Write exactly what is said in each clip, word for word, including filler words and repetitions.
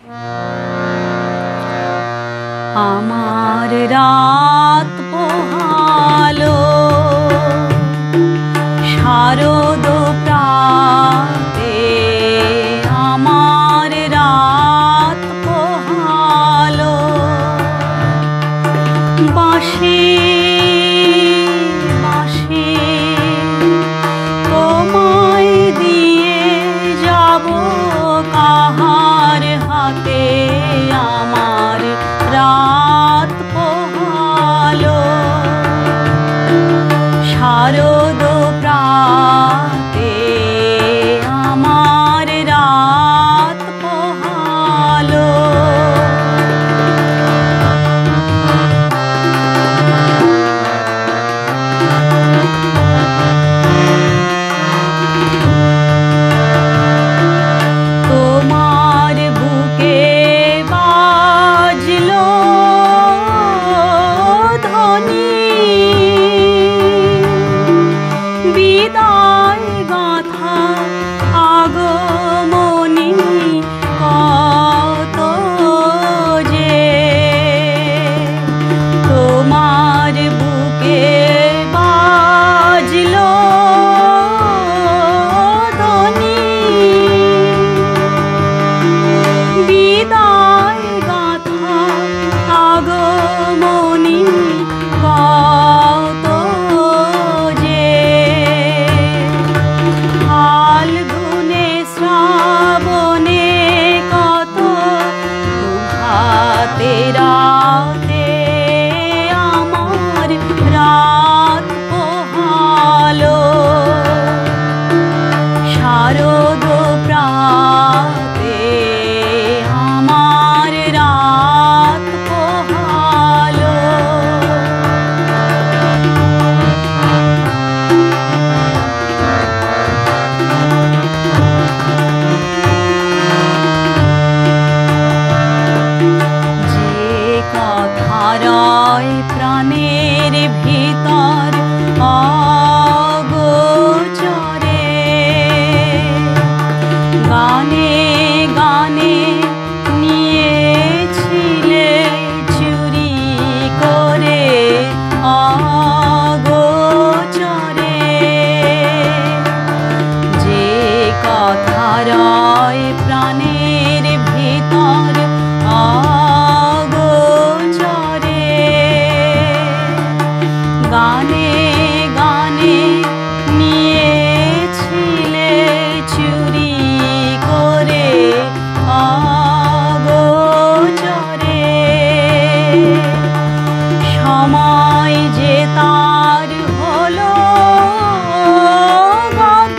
আমার রাত পোহালো শারদ প্রাতে, আমার রাত পোহালো বাঁশি বাঁশি তোমায় দিয়ে যাব কাহার হাতে, আমার রাত পোহালো শারদ প্রাতে, আমার রাত পোহালো। তোমার বুকে বাজলো ধ্বনি, বিদায় গাথা আগমনী কত যে, তোমার বুকে বাজলো ধ্বনি, বিদায় গাথা আগমনী কত যে, ফাল্গুনে শ্রাবণে কত দুহাতে রাতে, আমার রাত পোহালো শারদ প্রাতে, আমার রাত পোহালো। যে কথা রয় প্রাণের ভিতর অগোচরে, গানে গানে নিয়েছিলে চুরি করে অগোচরে, যে কথা রয় প্রাণের ভিতর অগোচরে, গানে গানে নিয়েছিলে চুরি করে অগোচরে, সময় যে তার হলো গত,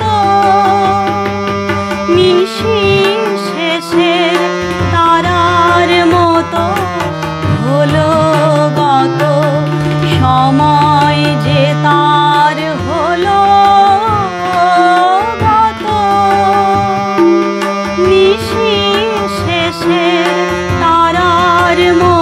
নিশি শেষের তারার মতো হলো গত, সময় যে তার হলো গত, নিশি শেষের তারার মতো